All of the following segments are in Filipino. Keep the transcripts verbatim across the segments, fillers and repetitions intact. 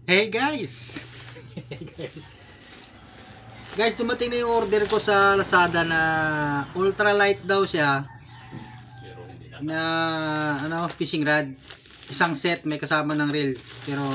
Hey guys! Hey guys! Guys, dumating na yung order ko sa Lazada na ultralight daw siya na ano, fishing rod. Isang set may kasama ng reels. Pero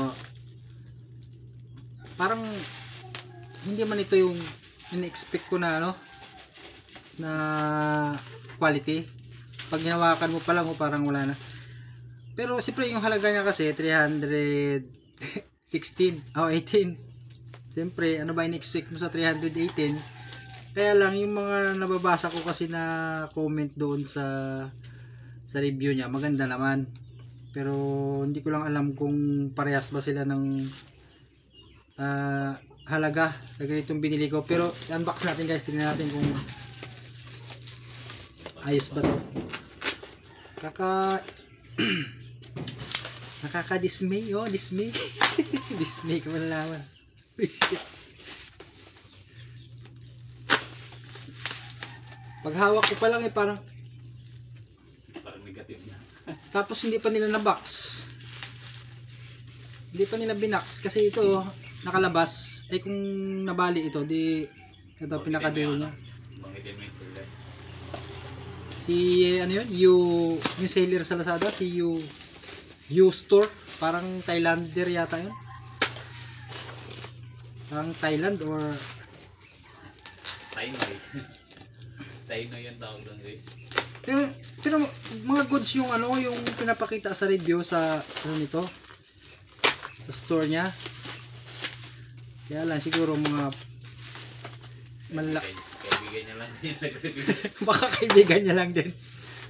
parang hindi man ito yung in-expect ko na ano na quality. Pag hinawakan mo pa lang, oh, parang wala na. Pero siyempre yung halaga niya kasi three hundred sixteen o oh, eighteen. Siyempre ano ba in-expect mo sa three hundred eighteen? Kaya lang yung mga nababasa ko kasi na comment doon sa sa review niya, maganda naman. Pero hindi ko lang alam kung parehas ba sila ng uh, halaga sa ganitong binili ko. Pero unbox natin guys, tingnan natin kung ayos ba to. Kaka nakaka-dismay, oh, dismay. Dismay ka malalaman. Pag hawak ko pa lang eh parang parang negative na. Tapos hindi pa nila na-box. Hindi pa nila binax kasi ito oh, nakalabas. Eh kung nabali ito, di ito pinakadulo niya. Bangitin mo yung seller. Si ano yun? You, yung seller sa Lazada, si You You Store, parang Thailander yata yun. Parang Thailand or Tainoy. Tainoy yung tawag doon guys. pero, pero mga goods yung ano, yung pinapakita sa review sa ano nito, sa store niya. Kaya lang siguro mga malak kaibigan niya lang din nag-review. baka kaibigan niya lang din.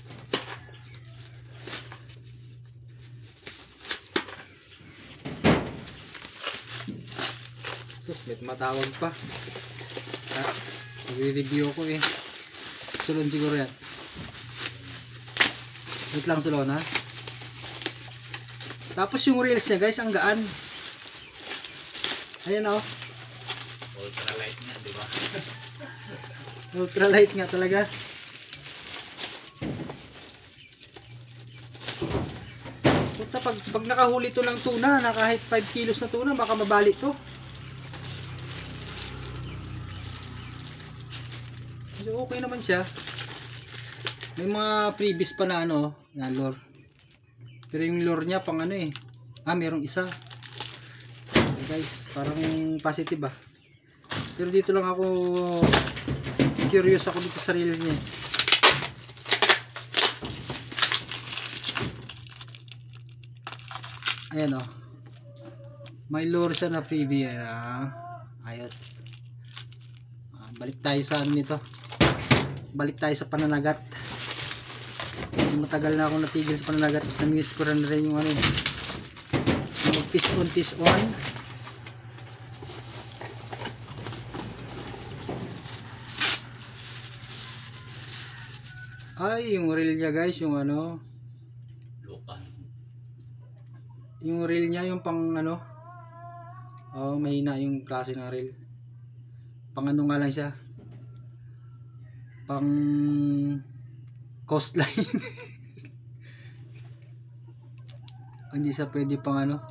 Sus, may matawag pa. Ah, nagre-review ko eh. Sulon siguro yan. Wait lang sulon ha. Tapos yung reels niya guys, ang gaan. Ayan o. Oh. Ultralight niya, di ba? Ultralight nga talaga. Puta, pag, pag nakahuli to ng tuna, na kahit five kilos na tuna, baka mabali to. So, okay naman siya. May mga freebies pa na ano, na lure. Pero yung lure niya pang ano eh. Ah, merong isa. Okay guys, parang positive ah. Pero dito lang ako curious ako dito sa reel niya. Ayan oh. May lure siya na freebie. Ayan ah. Ayos. Ah, balik tayo sa ano nito. Balik tayo sa pananagat. Matagal na akong natigil sa pananagat. Namiss ko rin rin yung ano. Mag fish on, fish on. Ay, yung reel niya guys, yung ano. Lukan. Yung reel niya, yung pang ano. Oh, mahina yung klase ng reel. Pang ano nga lang siya. Pang coastline. Hindi siya pwede pang ano,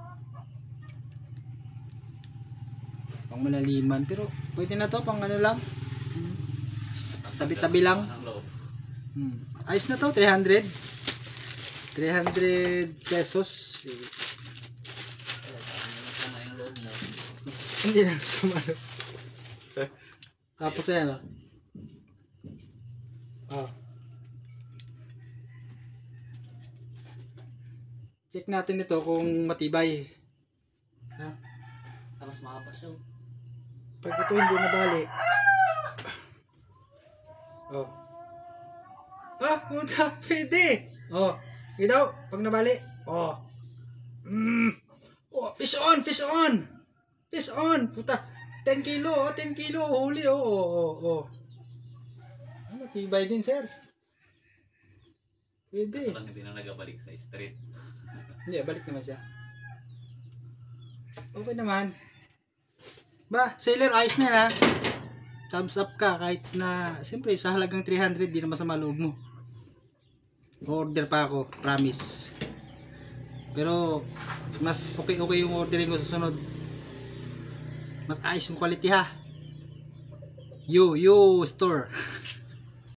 pang malaliman, pero pwede na to pang ano lang, tabi-tabi lang. hmm. Ayos na to. Three hundred pesos. Hindi lang sumalo. Tapos ayan o. Oh. Check natin ito kung matibay. Ha? Tapos makapa siya. Pag ito hindi nabali. Oh. Ah, puta, pwede. Oh, ito, pag nabali. Oh. Mm. Oh, fish on, fish on. Fish on. Puta, ten kilo, oh, ten kilo, huli, oh, oh, oh, oh. Matibay din, sir. Pwede. Kaso lang hindi na nagabalik sa street. Hindi, balik naman siya. Okay naman. Ba, sailor, ayos na na. Thumbs up ka kahit na, siyempre, sa halagang three hundred, di na masama loob mo. Order pa ako, promise. Pero mas okay okay yung orderin ko sa sunod. Mas ayos yung quality ha. You, you store.